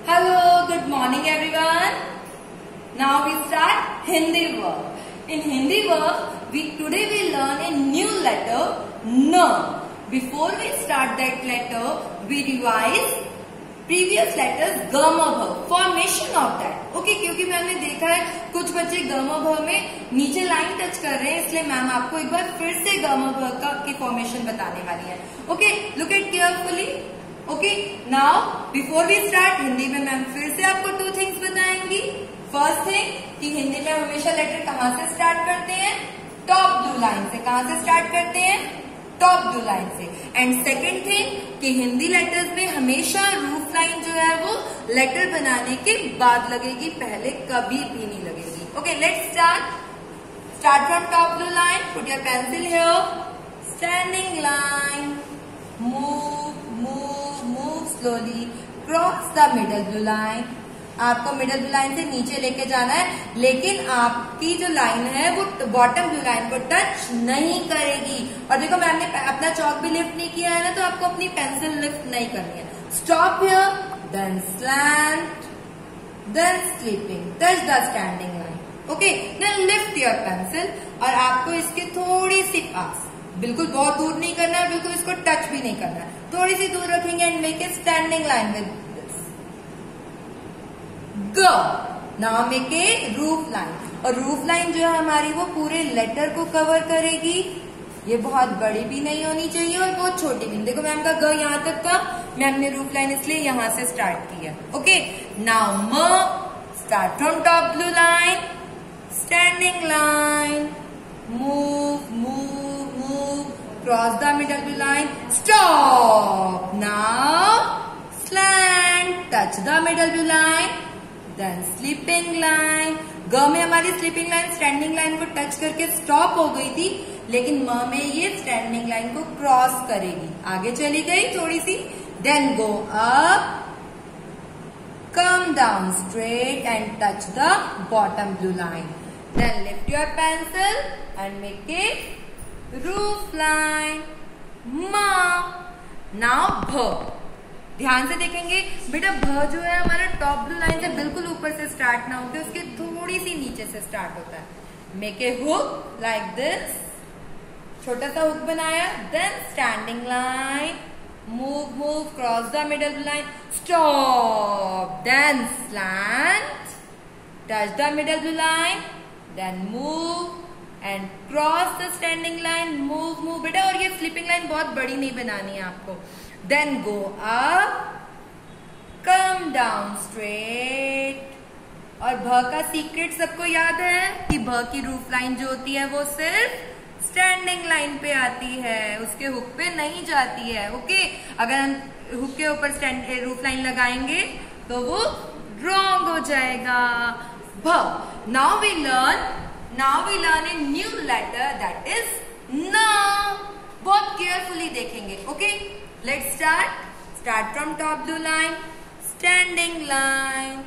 Hello, good morning everyone. Now we start Hindi verb. In Hindi verb, today we learn a new letter, N. Before we start that letter, we revise previous letters Gama verb, formation of that. Okay, क्योंकि मैंने देखा है कुछ बच्चे Gama verb में नीचे line touch कर रहे हैं, इसलिए मैम आपको एक बार फिर से Gama verb की फॉर्मेशन बताने वाली है. Okay, look at carefully. Okay now before we start Hindi में मैम फिर से आपको टू थिंग्स बताएंगी. फर्स्ट थिंग कि हिंदी में हमेशा लेटर कहाँ से स्टार्ट करते हैं? टॉप ब्लू लाइन से. कहाँ से स्टार्ट करते हैं? टॉप ब्लू लाइन से. एंड सेकेंड थिंग कि हिंदी लेटर्स में हमेशा रूफ लाइन जो है वो लेटर बनाने के बाद लगेगी, पहले कभी भी नहीं लगेगी. Okay let's start from top blue line. Put your pencil here. Standing line. Move slowly. Cross the middle blue line. आपको मिडल ब्लू लाइन से नीचे लेके जाना है, लेकिन आपकी जो लाइन है वो बॉटम ब्लू लाइन को टच नहीं करेगी. और देखो मैंने अपना चौक भी लिफ्ट नहीं किया है ना, तो आपको अपनी पेंसिल लिफ्ट नहीं करनी है. Stop here, then slant, then sleeping, touch the standing line. Okay then lift your pencil और आपको इसके थोड़ी सी पास, बिल्कुल बहुत दूर नहीं करना है, बिल्कुल इसको टच भी नहीं करना है, थोड़ी सी दूर रखेंगे and make a standing line with this. Go. Now make a roof line. और रूफ लाइन जो है हमारी वो पूरे लेटर को कवर करेगी. ये बहुत बड़ी भी नहीं होनी चाहिए और बहुत छोटी भी नहीं. देखो मैम का ग यहाँ तक का, मैम ने रूफ लाइन इसलिए यहां से स्टार्ट की है. ओके नाउ म. Start from top blue line. Standing line. Move. Cross the middle blue line. Stop. Now slant. Touch the middle blue line. Then sleeping line. ग में हमारी स्लीपिंग लाइन स्टैंडिंग लाइन को touch करके stop हो गई थी, लेकिन म में ये स्टैंडिंग लाइन को क्रॉस करेगी, आगे चली गई थोड़ी सी. Then go up, come down straight and touch the bottom blue line. Then lift your pencil and make a roof line. मा. नाउ भ. ध्यान से देखेंगे बेटा, भ जो है हमारा टॉप ब्लू लाइन से बिल्कुल ऊपर से स्टार्ट ना होकर उसके थोड़ी सी नीचे से स्टार्ट होता है. Make a hook like this. छोटा सा हुक बनाया. Then standing line. Move. Cross the middle blue line. Stop. Then slant. Touch the middle blue line. Then move and cross the standing line. Move बेटा. और ये sleeping line बहुत बड़ी नहीं बनानी है आपको. Then go up, come down straight. और भ का सीक्रेट सबको याद है कि भ की रूफ लाइन जो होती है वो सिर्फ स्टैंडिंग लाइन पे आती है, उसके हुक पे नहीं जाती है. ओके अगर हम हुक के ऊपर रूफ लाइन लगाएंगे तो वो रॉन्ग हो जाएगा. भ. Now we learn a new letter that is N. बहुत केयरफुली देखेंगे. Okay let's start from top blue line. Standing line.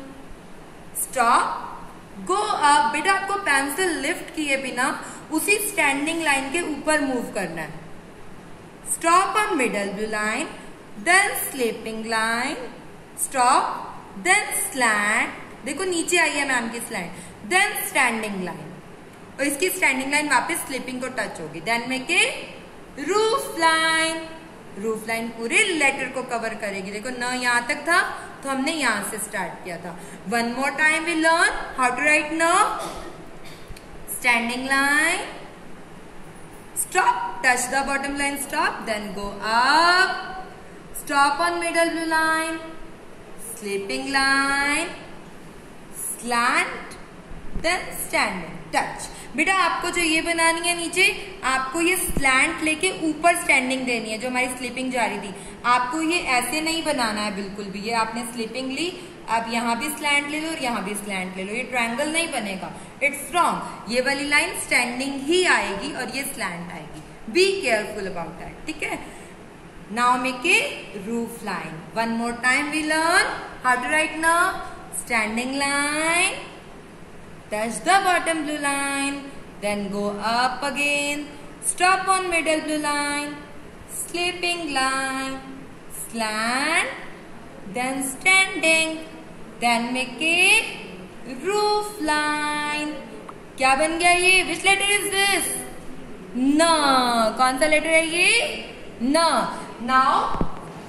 Stop. Go up. बेटा आपको पेंसिल लिफ्ट किए बिना उसी स्टैंडिंग लाइन के ऊपर मूव करना है. Stop on middle blue line. Then sleeping line. Stop. Then slant. देखो नीचे आई है मैम की स्लैंट. Then standing line. और इसकी स्टैंडिंग लाइन वापस स्लीपिंग को टच होगी. Then make a roof line. Roof line पूरे लेटर को कवर करेगी. देखो न यहां तक था तो हमने यहां से स्टार्ट किया था. One more time we learn how to write न. Standing line. Stop. Touch the bottom line. Stop. Then go up. Stop on middle blue line. Sleeping line. Slant. Then standing. Touch. बेटा आपको जो ये बनानी है नीचे, आपको ये स्लैंट लेके ऊपर स्टैंडिंग देनी है. जो हमारी स्लीपिंग जा रही थी आपको ये ऐसे नहीं बनाना है बिल्कुल भी. ये आपने स्लीपिंग ली, आप यहाँ भी स्लैंट ले लो और यहाँ भी स्लैंट ले लो, ये ट्रायंगल नहीं बनेगा. It's wrong. ये वाली लाइन स्टैंडिंग ही आएगी और ये स्लैंट आएगी. Be careful about that. ठीक है. Now make a roof line. One more time we learn how to write now. Standing line. Touch the bottom blue line. Then go up again. Stop on middle blue line. Sleeping line. Slant. then standing, then make a roof line. क्या बन गया ये? Which letter is this? न। कौन सा letter है ये? न। Now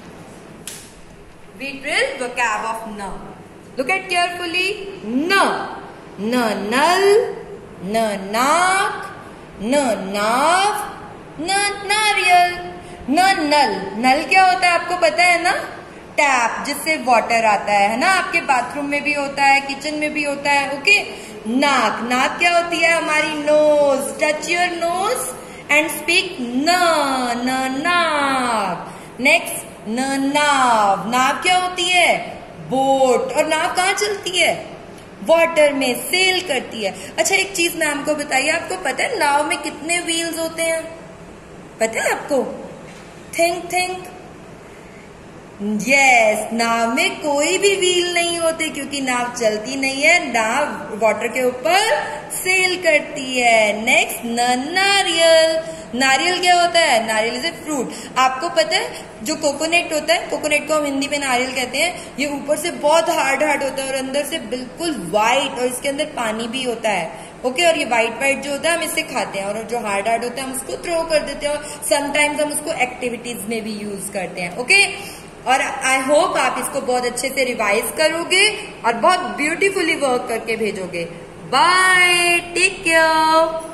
we drill vocab of na. Look at carefully. Na. Na nal. Na naak. Na nav. Na नारियल। न नल। नल क्या होता है आपको पता है ना? टैप जिससे वाटर आता है ना? आपके बाथरूम में भी होता है, किचन में भी होता है। ओके। नाक। नाक क्या होती है? हमारी nose. Touch your nose and speak न। न नाक। नेक्स्ट न नाव। नाव क्या होती है? बोट। और नाव कहाँ चलती है? वाटर में, सेल करती है। अच्छा एक चीज मैम को बताइए, आपको पता है नाव में कितने व्हील्स होते हैं? पता है आपको? थिंक। यस, नाव में कोई भी व्हील नहीं होते क्योंकि नाव चलती नहीं है, नाव वाटर के ऊपर सेल करती है। नेक्स्ट न नारियल। नारियल क्या होता है? नारियल इज ए फ्रूट। आपको पता है जो कोकोनट होता है, कोकोनट को हम हिंदी में नारियल कहते हैं, ये ऊपर से बहुत हार्ड होता है और अंदर से बिल्कुल व्हाइट, और इसके अंदर पानी भी होता है। ओके। और ये व्हाइट जो होता है हम इससे खाते हैं, और जो हार्ड होता है हम उसको थ्रो कर देते हैं, और समटाइम्स हम उसको एक्टिविटीज में भी यूज करते हैं। ओके। और आई होप आप इसको बहुत अच्छे से रिवाइज करोगे और बहुत ब्यूटीफुली वर्क करके भेजोगे। Bye, take care.